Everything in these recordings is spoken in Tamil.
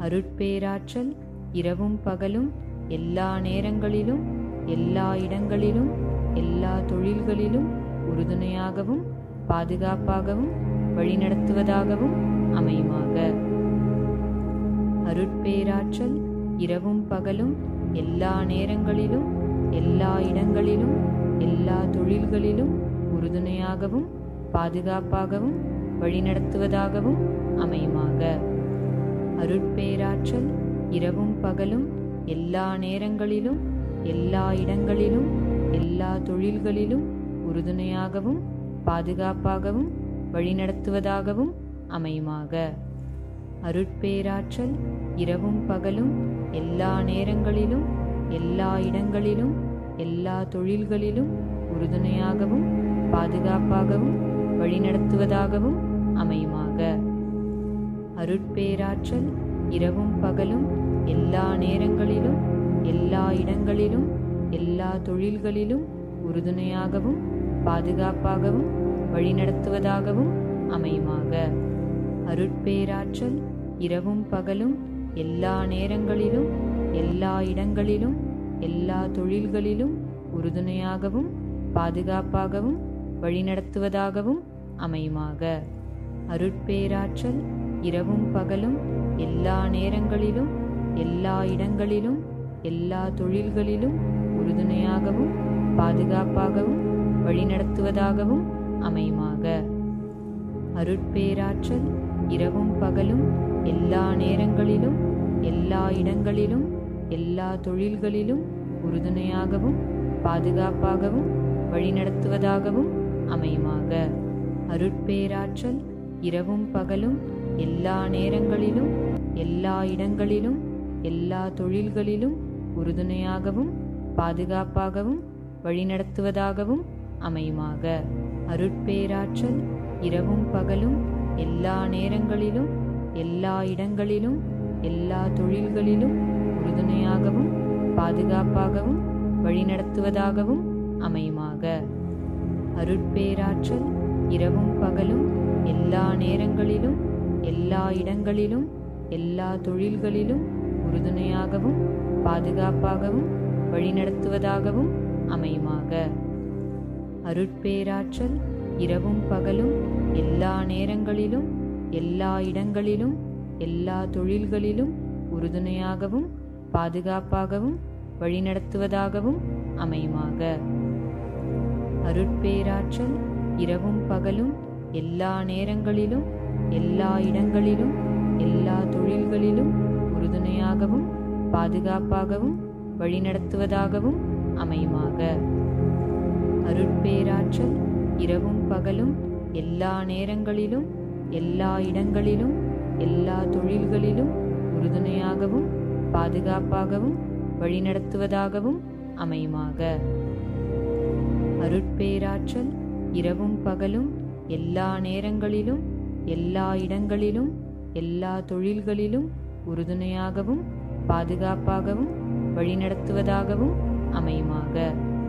அருட்பேராற்றல் இரவும் பகலும் எல்லா நேரங்களிலும் எல்லா இடங்களிலும் எல்லா தொழில்களிலும் உறுதுணையாகவும் பாதுகாப்பாகவும் வழிநடத்துவதாகவும் அமையுமாக. அருட்பேராற்றல் இரவும் பகலும் எல்லா நேரங்களிலும் எல்லா இடங்களிலும் எல்லா தொழில்களிலும் உறுதுணையாகவும் பாதுகாப்பாகவும் வழிநடத்துவதாகவும் அமையுமாக. அருட்பேராற்றல் இரவும் பகலும் எல்லா நேரங்களிலும் எல்லா இடங்களிலும் எல்லா தொழில்களிலும் உறுதுணையாகவும் பாதுகாப்பாகவும் வழிநடத்துவதாகவும் அமையுமாக. அருட்பேராற்றல் இரவும் பகலும் எல்லா நேரங்களிலும் எல்லா இடங்களிலும் எல்லா தொழில்களிலும் உறுதுணையாகவும் பாதுகாப்பாகவும் வழிநடத்துவதாகவும் அமையுமாக. அருட்பேராற்றல் இரவும் பகலும் எல்லா நேரங்களிலும் எல்லா இடங்களிலும் எல்லா தொழில்களிலும் உறுதுணையாகவும் பாதுகாப்பாகவும் வழிநடத்துவதாகவும் அமையுமாக. அருட்பேராற்றல் இரவும் பகலும் எல்லா நேரங்களிலும் எல்லா இடங்களிலும் எல்லா தொழில்களிலும் உறுதுணையாகவும் பாதுகாப்பாகவும் வழிநடத்துவதாகவும் அமையுமாக. அருட்பேராற்றல் இரவும் பகலும் எல்லா நேரங்களிலும் எல்லா இடங்களிலும் எல்லா தொழில்களிலும் உறுதுணையாகவும் பாதுகாப்பாகவும் வழிநடத்துவதாகவும் அமையுமாக. அருட்பேராற்றல் இரவும் பகலும் எல்லா நேரங்களிலும் எல்லா இடங்களிலும் எல்லா தொழில்களிலும் உறுதுணையாகவும் பாதுகாப்பாகவும் வழிநடத்துவதாகவும் அமையுமாக. அருட்பேராற்றல் இரவும் பகலும் எல்லா நேரங்களிலும் எல்லா இடங்களிலும் எல்லா தொழில்களிலும் உறுதுணையாகவும் பாதுகாப்பாகவும் வழிநடத்துவதாகவும் அமையுமாக. அருட்பேராற்றல் இரவும் பகலும் எல்லா நேரங்களிலும் எல்லா இடங்களிலும் எல்லா தொழில்களிலும் உறுதுணையாகவும் பாதுகாப்பாகவும் வழிநடத்துவதாகவும் அமையுமாக. அருட்பேராற்றல் இரவும் பகலும் எல்லா நேரங்களிலும் எல்லா இடங்களிலும் எல்லா தொழில்களிலும் உறுதுணையாகவும் பாதுகாப்பாகவும் வழிநடத்துவதாகவும் அமையுமாக. அருட்பேராற்றல் இரவும் பகலும் எல்லா நேரங்களிலும் எல்லா இடங்களிலும் எல்லா தொழில்களிலும் உறுதுணையாகவும் பாதுகாப்பாகவும் வழிநடத்துவதாகவும் அமையுமாக. அருட்பேராற்றல் இரவும் பகலும் எல்லா நேரங்களிலும் எல்லா இடங்களிலும் எல்லா தொழில்களிலும் உறுதுணையாகவும் பாதுகாப்பாகவும் வழிநடத்துவதாகவும் அமையுமாக. அருட்பேராற்றல் இரவும் பகலும் எல்லா நேரங்களிலும் எல்லா இடங்களிலும் எல்லா தொழில்களிலும் உறுதுணையாகவும் பாதுகாப்பாகவும் வழிநடத்துவதாகவும் அமையுமாக. அருட்பேராற்றல் இரவும் பகலும் எல்லா நேரங்களிலும் எல்லா இடங்களிலும் எல்லா தொழில்களிலும் உறுதுணையாகவும் பாதுகாப்பாகவும் வழிநடத்துவதாகவும் அமையுமாக.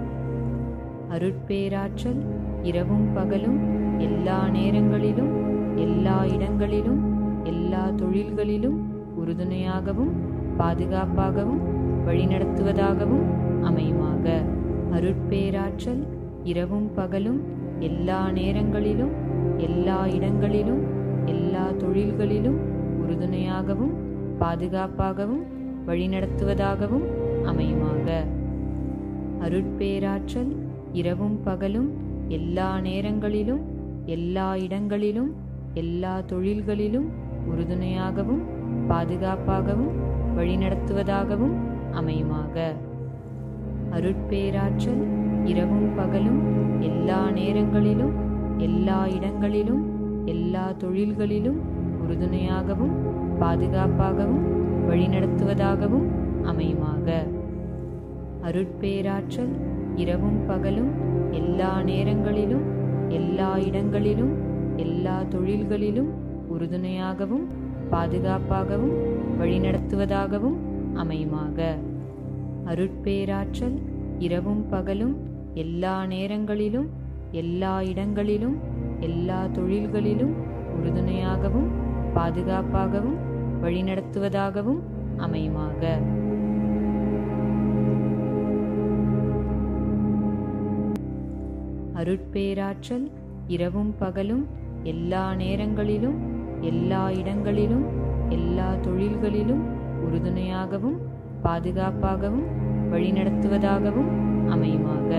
அருட்பேராற்றல் இரவும் பகலும் எல்லா நேரங்களிலும் எல்லா இடங்களிலும் எல்லா தொழில்களிலும் உறுதுணையாகவும் பாதுகாப்பாகவும் வழிநடத்துவதாகவும் அமையுமாக. அருட்பேராற்றல் இரவும் பகலும் எல்லா நேரங்களிலும் எல்லா இடங்களிலும் எல்லா தொழில்களிலும் உறுதுணையாகவும் பாதுகாப்பாகவும் வழிநடத்துவதாகவும் அமையுமாக. அருட்பேராற்றல் இரவும் பகலும் எல்லா நேரங்களிலும் எல்லா இடங்களிலும் எல்லா தொழில்களிலும் உறுதுணையாகவும் பாதுகாப்பாகவும் வழிநடத்துவதாகவும் அமையுமாக. அருட்பேராற்றல் இரவும் பகலும் எல்லா நேரங்களிலும் எல்லா இடங்களிலும் எல்லா தொழில்களிலும் உறுதுணையாகவும் பாதுகாப்பாகவும் வழிநடத்துவதாகவும் அமையுமாக. அருட்பேராற்றல் இரவும் பகலும் எல்லா நேரங்களிலும் எல்லா இடங்களிலும் எல்லா தொழில்களிலும் உறுதுணையாகவும் பாதுகாப்பாகவும் வழிநடத்துவதாகவும் அமையுமாக. அருட்பேராற்றல் இரவும் பகலும் எல்லா நேரங்களிலும் எல்லா இடங்களிலும் எல்லா தொழில்களிலும் உறுதுணையாகவும் பாதுகாப்பாகவும் வழிநடத்துவதாகவும் அமையுமாக. அருட்பேராற்றல் இரவும் பகலும் எல்லா நேரங்களிலும் எல்லா இடங்களிலும் எல்லா தொழில்களிலும் உறுதுணையாகவும் பாதுகாப்பாகவும் வழிநடத்துவதாகவும் அமையுமாக.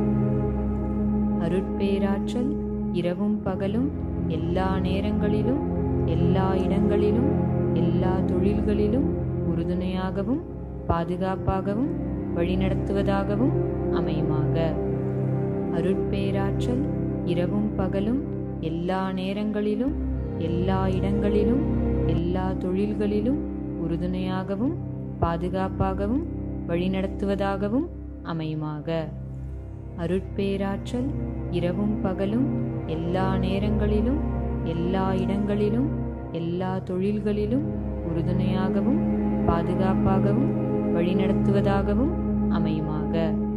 அருட்பேராற்றல் இரவும் பகலும் எல்லா நேரங்களிலும் எல்லா இடங்களிலும் எல்லா தொழில்களிலும் உறுதுணையாகவும் பாதுகாப்பாகவும் வழிநடத்துவதாகவும் அமையுமாக. அருட்பேராற்றல் இரவும் பகலும் எல்லா நேரங்களிலும் எல்லா இடங்களிலும் எல்லா தொழில்களிலும் உறுதுணையாகவும் பாதுகாப்பாகவும் வழிநடத்துவதாகவும் அமையுமாக. அருட்பேராற்றல் இரவும் பகலும் எல்லா நேரங்களிலும் எல்லா இடங்களிலும் எல்லா தொழில்களிலும் உறுதுணையாகவும் பாதுகாப்பாகவும் வழிநடத்துவதாகவும் அமையுமாக.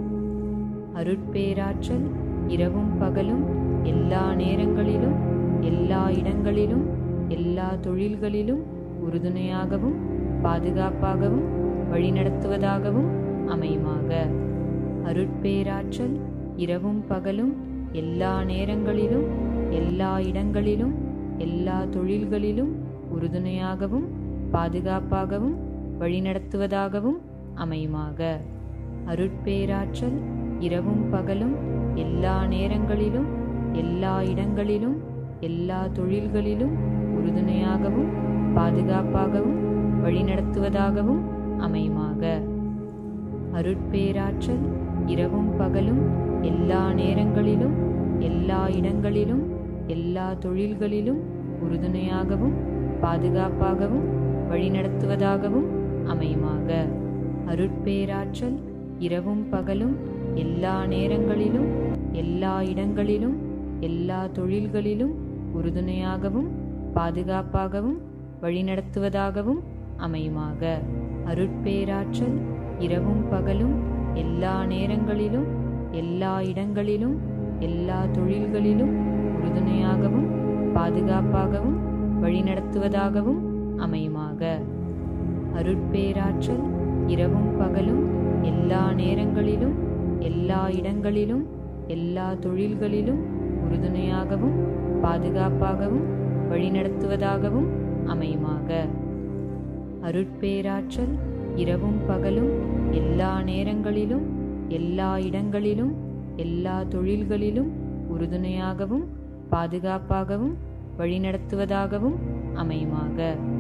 அருட்பேராற்றல் இரவும் பகலும் எல்லா நேரங்களிலும் எல்லா இடங்களிலும் எல்லா தொழில்களிலும் உறுதுணையாகவும் பாதுகாப்பாகவும் வழிநடத்துவதாகவும் அமையுமாக. அருட்பேராற்றல் இரவும் பகலும் எல்லா நேரங்களிலும் எல்லா இடங்களிலும் எல்லா தொழில்களிலும் உறுதுணையாகவும் பாதுகாப்பாகவும் வழிநடத்துவதாகவும் அமையுமாக. அருட்பேராற்றல் இரவும் பகலும் எல்லா நேரங்களிலும் எல்லா இடங்களிலும் எல்லா தொழில்களிலும் உறுதுணையாகவும் பாதுகாப்பாகவும் வழிநடத்துவதாகவும் அமையுமாக. அருட்பேராற்றல் இரவும் பகலும் எல்லா நேரங்களிலும் எல்லா இடங்களிலும் எல்லா தொழில்களிலும் உறுதுணையாகவும் பாதுகாப்பாகவும் வழிநடத்துவதாகவும் அமையுமாக. அருட்பேராற்றல் இரவும் பகலும் எல்லா நேரங்களிலும் எல்லா இடங்களிலும் எல்லா தொழில்களிலும் உறுதுணையாகவும் பாதுகாப்பாகவும் வழிநடத்துவதாகவும் அமையுமாக. அருட்பேராற்றல் இரவும் பகலும் எல்லா நேரங்களிலும் எல்லா இடங்களிலும் எல்லா தொழில்களிலும் உறுதுணையாகவும் பாதுகாப்பாகவும் வழிநடத்துவதாகவும் அமையுமாக. அருட்பேராற்றல் இரவும் பகலும் எல்லா நேரங்களிலும் எல்லா இடங்களிலும் எல்லா தொழில்களிலும் உறுதுணையாகவும் பாதுகாப்பாகவும் வழிநடத்துவதாகவும் அமையுமாக. அருட்பேராற்றல் இரவும் பகலும் எல்லா நேரங்களிலும் எல்லா இடங்களிலும் எல்லா தொழில்களிலும் உறுதுணையாகவும் பாதுகாப்பாகவும் வழிநடத்துவதாகவும் அமையுமாக.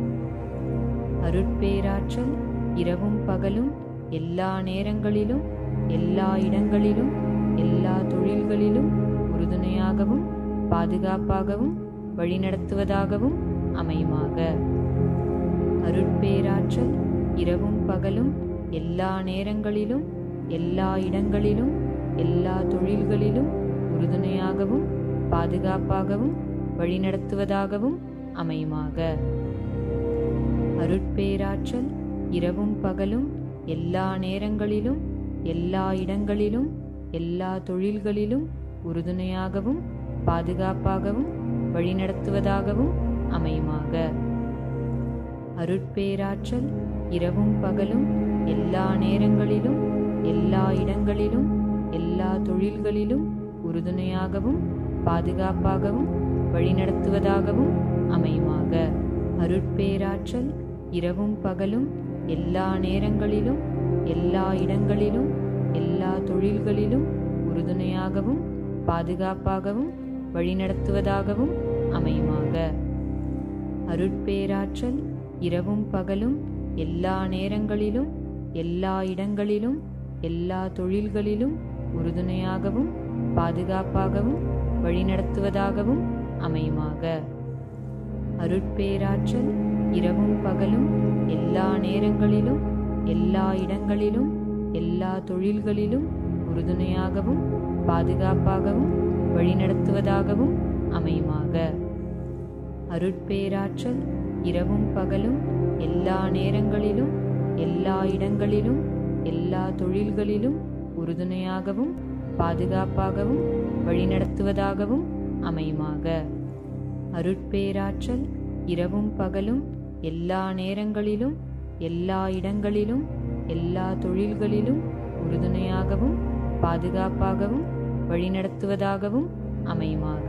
அருட்பேராற்றல் இரவும் பகலும் எல்லா நேரங்களிலும் எல்லா இடங்களிலும் எல்லா தொழில்களிலும் உறுதுணையாகவும் பாதுகாப்பாகவும் வழிநடத்துவதாகவும் அமையுமாக. அருட்பேராற்றல் இரவும் பகலும் எல்லா நேரங்களிலும் எல்லா இடங்களிலும் எல்லா தொழில்களிலும் உறுதுணையாகவும் பாதுகாப்பாகவும் வழிநடத்துவதாகவும் அமையுமாக. அருட்பேராற்றல் இரவும் பகலும் எல்லா நேரங்களிலும் எல்லா இடங்களிலும் எல்லா தொழில்களிலும் உறுதுணையாகவும் பாதுகாப்பாகவும் வழிநடத்துவதாகவும் அமையுமாக. அருட்பேராற்றல் இரவும் பகலும் எல்லா நேரங்களிலும் எல்லா இடங்களிலும் எல்லா தொழில்களிலும் உறுதுணையாகவும் பாதுகாப்பாகவும் வழிநடத்துவதாகவும் அமையுமாக. அருட்பேராற்றல் இரவும் பகலும் எல்லா நேரங்களிலும் எல்லா இடங்களிலும் எல்லா தொழில்களிலும் உறுதுணையாகவும் பாதுகாப்பாகவும் வழிநடத்துவதாகவும் அமையுமாக. அருட்பேராற்றல் இரவும் பகலும் எல்லா நேரங்களிலும் எல்லா இடங்களிலும் எல்லா தொழில்களிலும் உறுதுணையாகவும் பாதுகாப்பாகவும் வழிநடத்துவதாகவும் அமையுமாக. அருட்பேராற்றல் இரவும் பகலும் எல்லா நேரங்களிலும் எல்லா இடங்களிலும் எல்லா தொழில்களிலும் உறுதுணையாகவும் பாதுகாப்பாகவும் வழிநடத்துவதாகவும் அமையுமாக. அருட்பேராற்றல் இரவும் பகலும் எல்லா நேரங்களிலும் எல்லா இடங்களிலும் எல்லா தொழில்களிலும் உறுதுணையாகவும் பாதுகாப்பாகவும் வழிநடத்துவதாகவும் அமையுமாக. அருட்பேராற்றல் இரவும் பகலும் எல்லா நேரங்களிலும் எல்லா இடங்களிலும் எல்லா தொழில்களிலும் உறுதுணையாகவும் பாதுகாப்பாகவும் வழிநடத்துவதாகவும் அமையுமாக.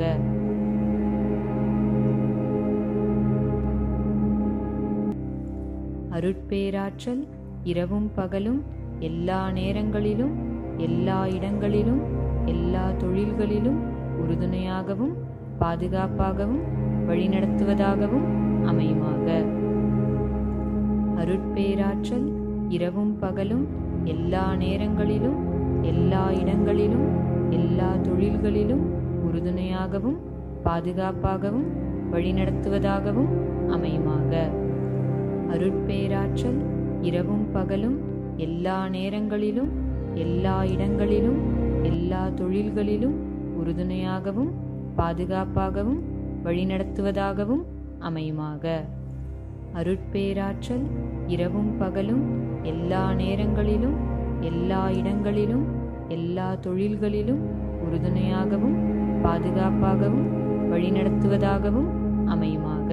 அருட்பேராற்றல் இரவும் பகலும் எல்லா நேரங்களிலும் எல்லா இடங்களிலும் எல்லா தொழில்களிலும் உறுதுணையாகவும் பாதுகாப்பாகவும் வழிநடத்துவதாகவும் அமையுமாக. அருட்பேராற்றல் இரவும் பகலும் எல்லா நேரங்களிலும் எல்லா இடங்களிலும் எல்லா தொழில்களிலும் உறுதுணையாகவும் பாதுகாப்பாகவும் வழிநடத்துவதாகவும் அமையுமாக. அருட்பேராற்றல் இரவும் பகலும் எல்லா நேரங்களிலும் எல்லா இடங்களிலும் எல்லா தொழில்களிலும் உறுதுணையாகவும் பாதுகாப்பாகவும் வழிநடத்துவதாகவும் அமையுமாக. அருட்பேராற்றல் இரவும் பகலும் எல்லா நேரங்களிலும் எல்லா இடங்களிலும் எல்லா தொழில்களிலும் உறுதுணையாகவும் பாதுகாப்பாகவும் வழிநடத்துவதாகவும் அமையுமாக.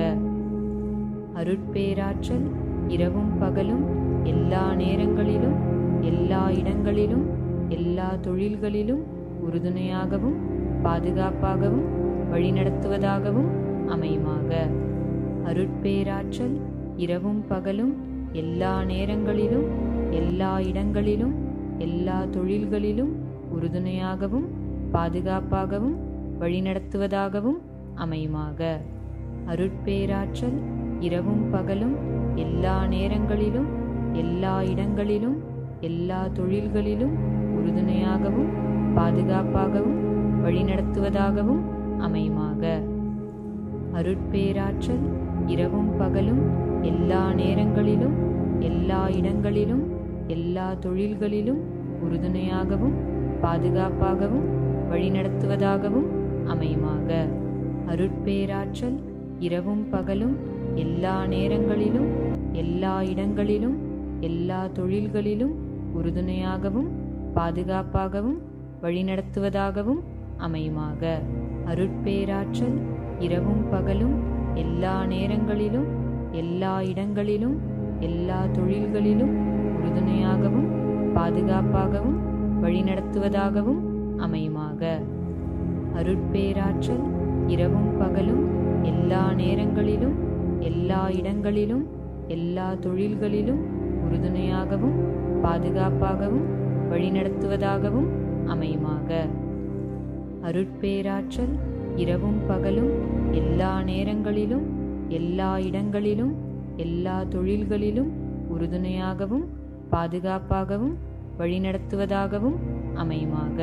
அருட்பேராற்றல் இரவும் பகலும் எல்லா நேரங்களிலும் எல்லா இடங்களிலும் எல்லா தொழில்களிலும் உறுதுணையாகவும் பாதுகாப்பாகவும் வழிநடத்துவதாகவும் அமையுமாக. அருட்பேராற்றல் இரவும் பகலும் எல்லா நேரங்களிலும் எல்லா இடங்களிலும் எல்லா தொழில்களிலும் உறுதுணையாகவும் பாதுகாப்பாகவும் வழிநடத்துவதாகவும் அமையுமாக. அருட்பேராற்றல் இரவும் பகலும் எல்லா நேரங்களிலும் எல்லா இடங்களிலும் எல்லா தொழில்களிலும் உறுதுணையாகவும் பாதுகாப்பாகவும் வழிநடத்துவதாகவும் அமையுமாக. அருட்பேராற்றல் இரவும் பகலும் எல்லா நேரங்களிலும் எல்லா இடங்களிலும் எல்லா தொழில்களிலும் உறுதுணையாகவும் பாதுகாப்பாகவும் வழிநடத்துவதாகவும் அமையுமாக. அருட்பேராற்றல் இரவும் பகலும் எல்லா நேரங்களிலும் எல்லா இடங்களிலும் எல்லா தொழில்களிலும் உறுதுணையாகவும் பாதுகாப்பாகவும் வழிநடத்துவதாகவும் அமையுமாக. அருட்பேராற்றல் இரவும் பகலும் எல்லா நேரங்களிலும் எல்லா இடங்களிலும் எல்லா தொழில்களிலும் உறுதுணையாகவும் பாதுகாப்பாகவும் வழிநடத்துவதாகவும் அமையுமாக. அருட்பேராற்றல் இரவும் பகலும் எல்லா நேரங்களிலும் எல்லா இடங்களிலும் எல்லா தொழில்களிலும் உறுதுணையாகவும் பாதுகாப்பாகவும் வழிநடத்துவதாகவும் அமையுமாக. அருட்பேராற்றல் இரவும் பகலும் எல்லா நேரங்களிலும் எல்லா இடங்களிலும் எல்லா தொழில்களிலும் உறுதுணையாகவும் பாதுகாப்பாகவும் வழிநடத்துவதாகவும் அமையுமாக.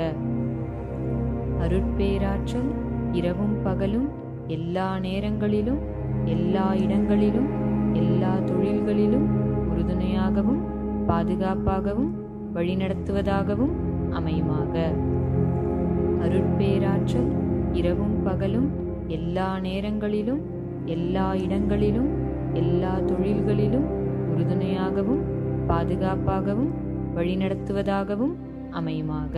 அருட்பேராற்றல் இரவும் பகலும் எல்லா நேரங்களிலும் எல்லா இடங்களிலும் எல்லா தொழில்களிலும் உறுதுணையாகவும் பாதுகாப்பாகவும் வழிநடத்துவதாகவும் அமையுமாக. அருட்பேராற்றல் இரவும் பகலும் எல்லா நேரங்களிலும் எல்லா இடங்களிலும் எல்லா தொழில்களிலும் உறுதுணையாகவும் பாதுகாப்பாகவும் வழிநடத்துவதாகவும் அமையுமாக.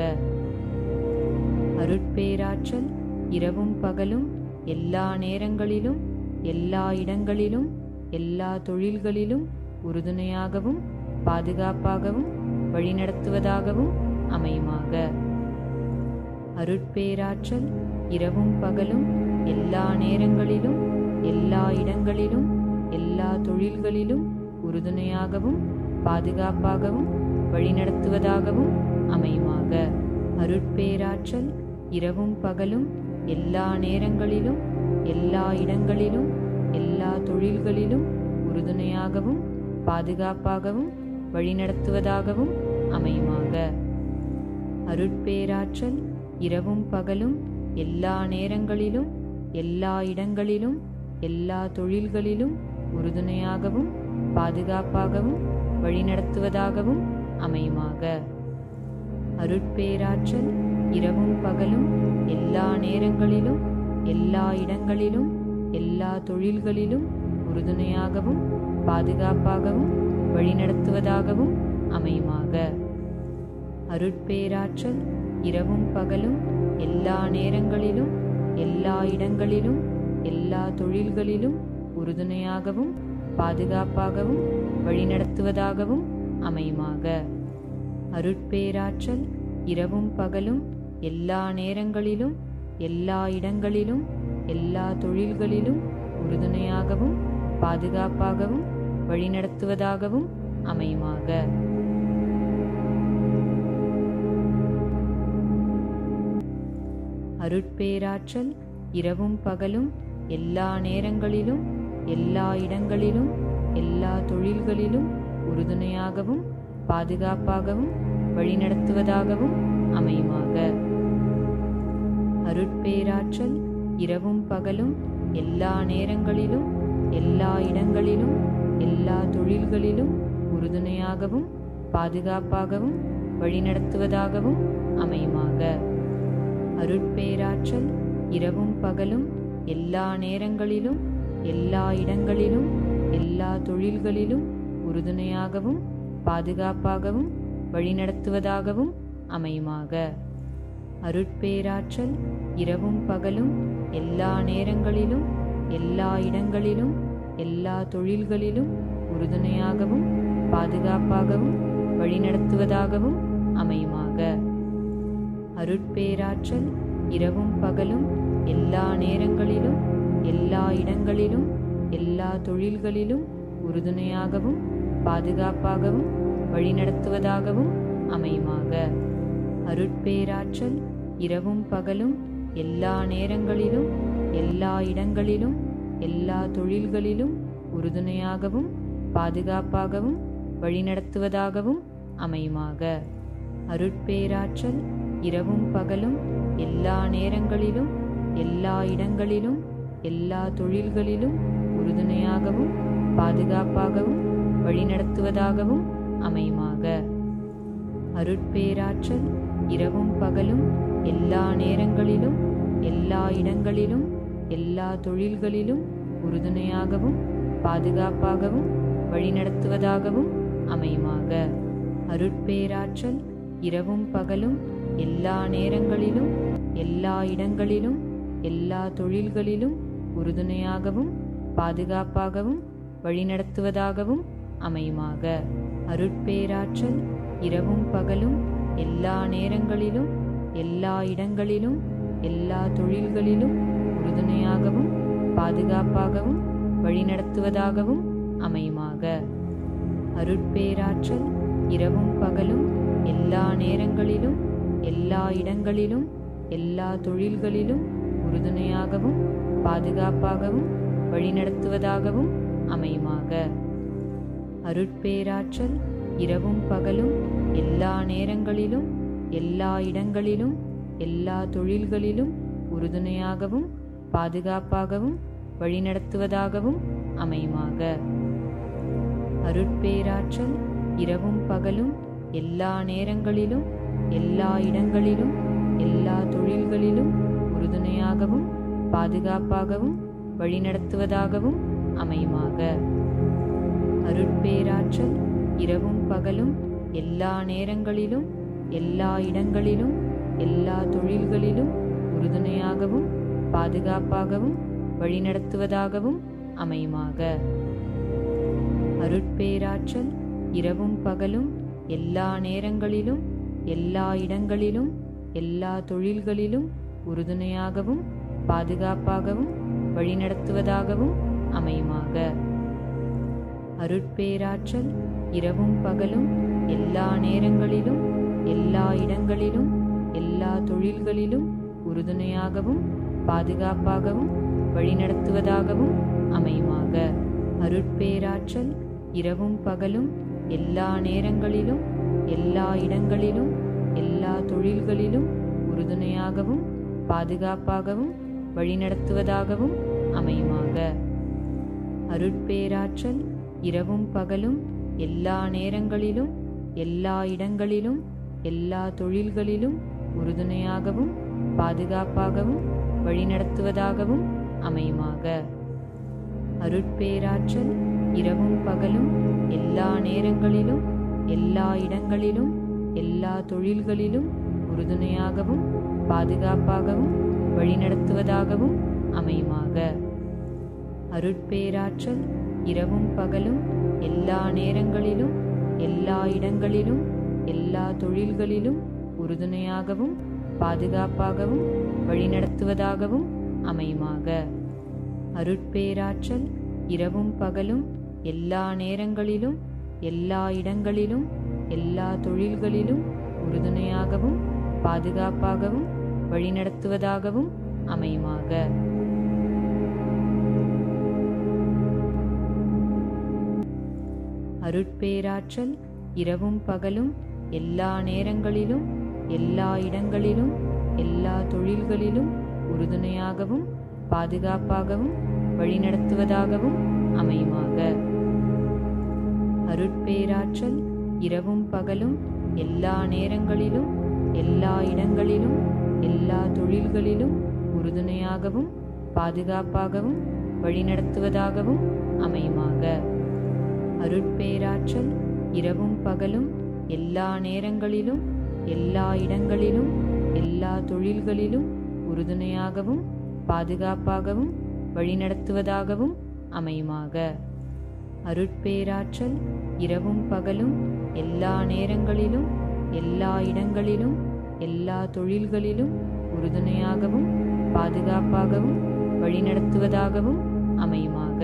அருட்பேராற்றல் இரவும் பகலும் எல்லா நேரங்களிலும் எல்லா இடங்களிலும் எல்லா தொழில்களிலும் உறுதுணையாகவும் பாதுகாப்பாகவும் வழிநடத்துவதாகவும் அமையுமாக. அருட்பேராற்றல் இரவும் பகலும் எல்லா நேரங்களிலும் எல்லா இடங்களிலும் எல்லா தொழில்களிலும் உறுதுணையாகவும் பாதுகாப்பாகவும் வழிநடத்துவதாகவும் அமையுமாக. அருட்பேராற்றல் இரவும் பகலும் எல்லா நேரங்களிலும் எல்லா இடங்களிலும் எல்லா தொழில்களிலும் உறுதுணையாகவும் பாதுகாப்பாகவும் வழிநடத்துவதாகவும் அமையுமாக. அருட்பேராற்றல் இரவும் பகலும் எல்லா நேரங்களிலும் எல்லா இடங்களிலும் எல்லா தொழில்களிலும் உறுதுணையாகவும் பாதுகாப்பாகவும் வழிநடத்துவதாகவும் அமையுமாக. அருட்பேராற்றல் இரவும் பகலும் எல்லா நேரங்களிலும் எல்லா இடங்களிலும் எல்லா தொழில்களிலும் உறுதுணையாகவும் பாதுகாப்பாகவும் வழிநடத்துவதாகவும் அமையுமாக. அருட்பேராற்றல் இரவும் பகலும் எல்லா நேரங்களிலும் எல்லா இடங்களிலும் எல்லா தொழில்களிலும் உறுதுணையாகவும் பாதுகாப்பாகவும் வழிநடத்துவதாகவும் அமையுமாக. அருட்பேராற்றல் இரவும் பகலும் எல்லா நேரங்களிலும் எல்லா இடங்களிலும் எல்லா தொழில்களிலும் உறுதுணையாகவும் பாதுகாப்பாகவும் வழிநடத்துவதாகவும் அமையுமாக. அருட்பேராற்றல் இரவும் பகலும் எல்லா நேரங்களிலும் எல்லா இடங்களிலும் எல்லா தொழில்களிலும் உறுதுணையாகவும் பாதுகாப்பாகவும் வழிநடத்துவதாகவும் அமையுமாக. அருட்பேராற்றல் இரவும் பகலும் எல்லா நேரங்களிலும் எல்லா இடங்களிலும் எல்லா தொழில்களிலும் உறுதுணையாகவும் பாதுகாப்பாகவும் வழிநடத்துவதாகவும் அமையுமாக. அருட்பேராற்றல் இரவும் பகலும் எல்லா நேரங்களிலும் எல்லா இடங்களிலும் எல்லா தொழில்களிலும் உறுதுணையாகவும் பாதுகாப்பாகவும் வழிநடத்துவதாகவும் அமையுமாக. அருட்பேராற்றல் இரவும் பகலும் எல்லா நேரங்களிலும் எல்லா இடங்களிலும் எல்லா தொழில்களிலும் உறுதுணையாகவும் பாதுகாப்பாகவும் வழிநடத்துவதாகவும் அமையுமாக. அருட்பேராற்றல் இரவும் பகலும் எல்லா நேரங்களிலும் எல்லா இடங்களிலும் எல்லா தொழில்களிலும் உறுதுணையாகவும் பாதுகாப்பாகவும் வழிநடத்துவதாகவும் அமையுமாக. அருட்பேராற்றல் இரவும் பகலும் எல்லா நேரங்களிலும் எல்லா இடங்களிலும் எல்லா தொழில்களிலும் உறுதுணையாகவும் பாதுகாப்பாகவும் வழிநடத்துவதாகவும் அமையுமாக. அருட்பேராற்றல் இரவும் பகலும் எல்லா நேரங்களிலும் எல்லா இடங்களிலும் எல்லா தொழில்களிலும் உறுதுணையாகவும் பாதுகாப்பாகவும் வழிநடத்துவதாகவும் அமையுமாக. அருட்பேராற்றல் இரவும் பகலும் எல்லா நேரங்களிலும் எல்லா இடங்களிலும் எல்லா தொழில்களிலும் உறுதுணையாகவும் பாதுகாப்பாகவும் வழிநடத்துவதாகவும் அமையுமாக. அருட்பேராற்றல் இரவும் பகலும் எல்லா நேரங்களிலும் எல்லா இடங்களிலும் எல்லா தொழில்களிலும் உறுதுணையாகவும் பாதுகாப்பாகவும் வழிநடத்துவதாகவும் அமையுமாக. அருட்பேராற்றல் இரவும் பகலும் எல்லா நேரங்களிலும் எல்லா இடங்களிலும் எல்லா தொழில்களிலும் உறுதுணையாகவும் பாதுகாப்பாகவும் வழிநடத்துவதாகவும் அமையுமாக. அருட்பேராற்றல் இரவும் பகலும் எல்லா நேரங்களிலும் எல்லா இடங்களிலும் எல்லா தொழில்களிலும் உறுதுணையாகவும் பாதுகாப்பாகவும் வழிநடத்துவதாகவும் அமையுமாக. அருட்பேராற்றல் இரவும் பகலும் எல்லா நேரங்களிலும் எல்லா இடங்களிலும் எல்லா தொழில்களிலும் உறுதுணையாகவும் பாதுகாப்பாகவும் வழிநடத்துவதாகவும் அமையுமாக. அருட்பேராற்றல் இரவும் பகலும் எல்லா நேரங்களிலும் எல்லா இடங்களிலும் எல்லா தொழில்களிலும் உறுதுணையாகவும் பாதுகாப்பாகவும் வழிநடத்துவதாகவும் அமையுமாக. அருட்பேராற்றல் இரவும் பகலும் எல்லா நேரங்களிலும் எல்லா இடங்களிலும் எல்லா தொழில்களிலும் உறுதுணையாகவும் பாதுகாப்பாகவும் வழிநடத்துவதாகவும் அமையுமாக. அருட்பேராற்றல் இரவும் பகலும் எல்லா நேரங்களிலும் எல்லா இடங்களிலும் எல்லா தொழில்களிலும் உறுதுணையாகவும் பாதுகாப்பாகவும் வழிநடத்துவதாகவும் அமையுமாக. அருட்பேராற்றல் இரவும் பகலும் எல்லா நேரங்களிலும் எல்லா இடங்களிலும் எல்லா தொழில்களிலும் உறுதுணையாகவும் பாதுகாப்பாகவும் வழிநடத்துவதாகவும் அமையுமாக. அருட்பேராற்றல் இரவும் பகலும் எல்லா நேரங்களிலும் எல்லா இடங்களிலும் எல்லா தொழில்களிலும் உறுதுணையாகவும் பாதுகாப்பாகவும் வழிநடத்துவதாகவும் அமையுமாக. அருட்பேராற்றல் இரவும் பகலும் எல்லா நேரங்களிலும் எல்லா இடங்களிலும் எல்லா தொழில்களிலும் உறுதுணையாகவும் பாதுகாப்பாகவும் வழிநடத்துவதாகவும் அமையுமாக. அருட்பேராற்றல் இரவும் பகலும் எல்லா நேரங்களிலும் எல்லா இடங்களிலும் எல்லா தொழில்களிலும் உறுதுணையாகவும் பாதுகாப்பாகவும் வழிநடத்துவதாகவும் அமையுமாக. அருட்பேராற்றல் இரவும் பகலும் எல்லா நேரங்களிலும் எல்லா இடங்களிலும் எல்லா தொழில்களிலும் உறுதுணையாகவும் பாதுகாப்பாகவும் வழிநடத்துவதாகவும் அமையுமாக. அருட்பேராற்றல் இரவும் பகலும் எல்லா நேரங்களிலும் எல்லா இடங்களிலும் எல்லா தொழில்களிலும் உறுதுணையாகவும் பாதுகாப்பாகவும் வழிநடத்துவதாகவும் அமையுமாக. அருட்பேராற்றல் இரவும் பகலும் எல்லா நேரங்களிலும் எல்லா இடங்களிலும் எல்லா தொழில்களிலும் உறுதுணையாகவும் பாதுகாப்பாகவும் வழிநடத்துவதாகவும் அமையுமாக. அருட்பேராற்றல் இரவும் பகலும் எல்லா நேரங்களிலும் எல்லா இடங்களிலும் எல்லா தொழில்களிலும் உறுதுணையாகவும் பாதுகாப்பாகவும் வழிநடத்துவதாகவும் அமையுமாக. அருட்பேராற்றல் இரவும் பகலும் எல்லா நேரங்களிலும் எல்லா இடங்களிலும் எல்லா தொழில்களிலும் உறுதுணையாகவும் பாதுகாப்பாகவும் வழிநடத்துவதாகவும் அமையுமாக. அருட்பேராற்றல் இரவும் பகலும் எல்லா நேரங்களிலும் எல்லா இடங்களிலும் எல்லா தொழில்களிலும் உறுதுணையாகவும் பாதுகாப்பாகவும் வழிநடத்துவதாகவும் அமையுமாக.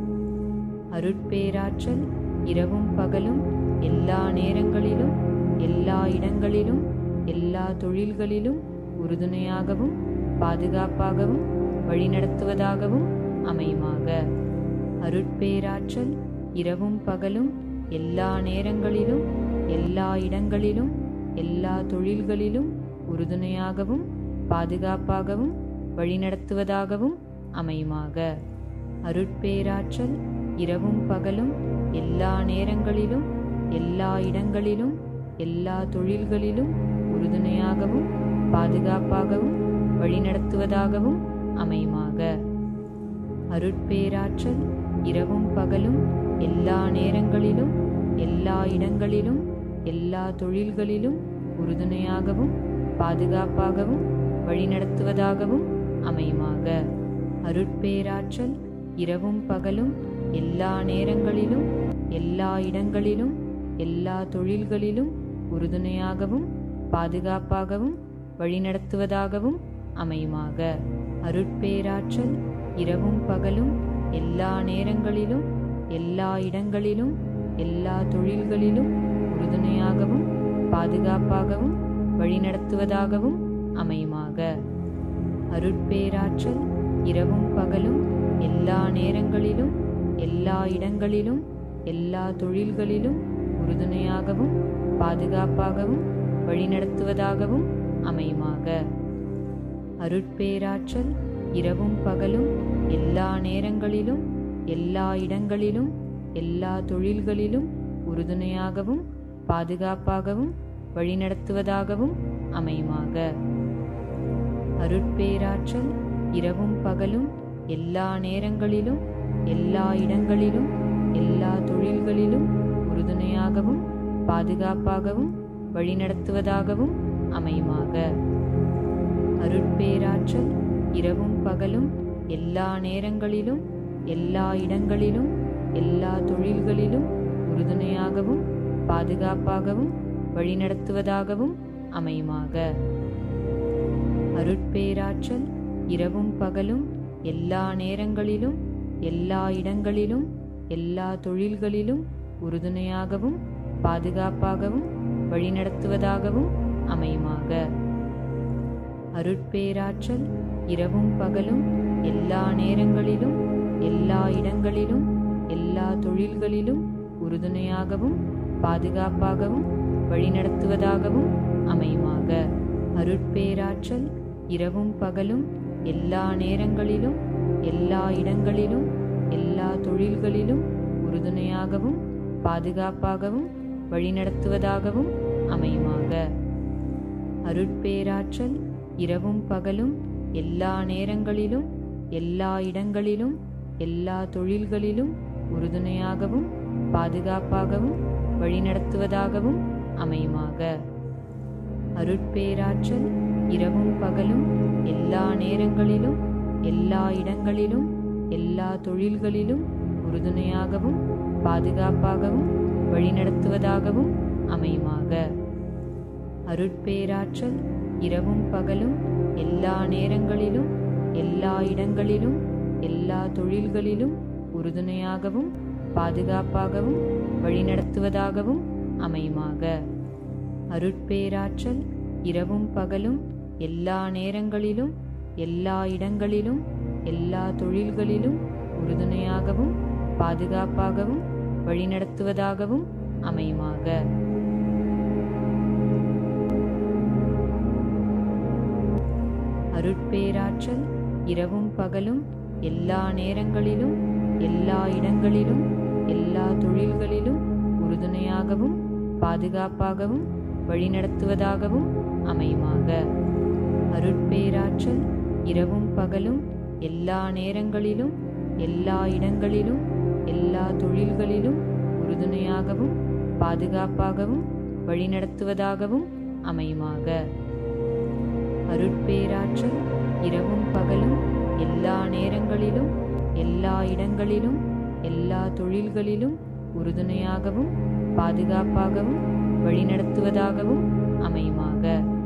அருட்பேராற்றல் இரவும் பகலும் எல்லா நேரங்களிலும் எல்லா இடங்களிலும் எல்லா தொழில்களிலும் உறுதுணையாகவும் பாதுகாப்பாகவும் வழிநடத்துவதாகவும் அமையுமாக. அருட்பேராற்றல் இரவும் பகலும் எல்லா நேரங்களிலும் எல்லா இடங்களிலும் எல்லா தொழில்களிலும் உறுதுணையாகவும் பாதுகாப்பாகவும் வழிநடத்துவதாகவும் அமையுமாக. அருட்பேராற்றல் இரவும் பகலும் எல்லா நேரங்களிலும் எல்லா இடங்களிலும் எல்லா தொழில்களிலும் உறுதுணையாகவும் பாதுகாப்பாகவும் வழிநடத்துவதாகவும் அமையுமாக. அருட்பேராற்றல் இரவும் பகலும் எல்லா நேரங்களிலும் எல்லா இடங்களிலும் எல்லா தொழில்களிலும் உறுதுணையாகவும் பாதுகாப்பாகவும் வழிநடத்துவதாகவும் அமையுமாக. அருட்பேராற்றல் இரவும் பகலும் எல்லா நேரங்களிலும் எல்லா இடங்களிலும் எல்லா தொழில்களிலும் உறுதுணையாகவும் பாதுகாப்பாகவும் வழிநடத்துவதாகவும் அமையுமாக. அருட்பேராற்றல் இரவும் பகலும் எல்லா நேரங்களிலும் எல்லா இடங்களிலும் எல்லா தொழில்களிலும் உறுதுணையாகவும் பாதுகாப்பாகவும் வழிநடத்துவதாகவும் அமையுமாக. அருட்பேராற்றல் இரவும் பகலும் எல்லா நேரங்களிலும் எல்லா இடங்களிலும் எல்லா தொழில்களிலும் உறுதுணையாகவும் பாதுகாப்பாகவும் வழிநடத்துவதாகவும் அமையுமாக. அருட்பேராற்றல் இரவும் பகலும் எல்லா நேரங்களிலும் எல்லா இடங்களிலும் எல்லா தொழில்களிலும் உறுதுணையாகவும் பாதுகாப்பாகவும் வழிநடத்துவதாகவும் அமையுமாக. அருட்பேராற்றல் இரவும் பகலும் எல்லா நேரங்களிலும் எல்லா இடங்களிலும் எல்லா தொழில்களிலும் உறுதுணையாகவும் பாதுகாப்பாகவும் வழிநடத்துவதாகவும் அமையுமாக. அருட்பேராற்றல் இரவும் பகலும் எல்லா நேரங்களிலும் எல்லா இடங்களிலும் எல்லா தொழில்களிலும் உறுதுணையாகவும் பாதுகாப்பாகவும் வழிநடத்துவதாகவும் அமையுமாக. அருட்பேராற்றல் இரவும் பகலும் எல்லா நேரங்களிலும் எல்லா இடங்களிலும் எல்லா தொழில்களிலும் உறுதுணையாகவும் பாதுகாப்பாகவும் வழிநடத்துவதாகவும் அமையுமாக. அருட்பேராற்றல் இரவும் பகலும் எல்லா நேரங்களிலும் எல்லா இடங்களிலும் எல்லா தொழில்களிலும் உறுதுணையாகவும் பாதுகாப்பாகவும் வழிநடத்துவதாகவும் அமையுமாக. அருட்பேராற்றல் இரவும் பகலும் எல்லா நேரங்களிலும் எல்லா இடங்களிலும் எல்லா தொழில்களிலும் உறுதுணையாகவும் பாதுகாப்பாகவும் வழிநடத்துவதாகவும் அமையுமாக. அருட்பேராற்றல் இரவும் பகலும் எல்லா நேரங்களிலும் எல்லா இடங்களிலும் எல்லா தொழில்களிலும் உறுதுணையாகவும் பாதுகாப்பாகவும் வழிநடத்துவதாகவும் அமையுமாக. அருட்பேராற்றல் இரவும் பகலும் எல்லா நேரங்களிலும் எல்லா இடங்களிலும் எல்லா தொழில்களிலும் உறுதுணையாகவும் பாதுகாப்பாகவும் வழிநடத்துவதாகவும் அமையுமாக. அருட்பேராற்றல் இரவும் பகலும் எல்லா நேரங்களிலும் எல்லா இடங்களிலும் எல்லா தொழில்களிலும் உறுதுணையாகவும் பாதுகாப்பாகவும் வழிநடத்துவதாகவும் அமையுமாக. அருட்பேராற்றல் இரவும் பகலும் எல்லா நேரங்களிலும் எல்லா இடங்களிலும் எல்லா தொழில்களிலும் உறுதுணையாகவும் பாதுகாப்பாகவும் வழிநடத்துவதாகவும் அமையுமாக. அருட்பேராற்றல் இரவும் பகலும் எல்லா நேரங்களிலும் எல்லா இடங்களிலும் எல்லா தொழில்களிலும் உறுதுணையாகவும் பாதுகாப்பாகவும் வழிநடத்துவதாகவும் அமையுமாக. அருட்பேராற்றல் இரவும் பகலும் எல்லா நேரங்களிலும் எல்லா இடங்களிலும் எல்லா தொழில்களிலும் உறுதுணையாகவும் பாதுகாப்பாகவும் வழிநடத்துவதாகவும் அமையுமாக. அருட்பேராற்றல் இரவும் பகலும் எல்லா நேரங்களிலும் எல்லா இடங்களிலும் எல்லா தொழில்களிலும் உறுதுணையாகவும் பாதுகாப்பாகவும் வழிநடத்துவதாகவும் அமையுமாக.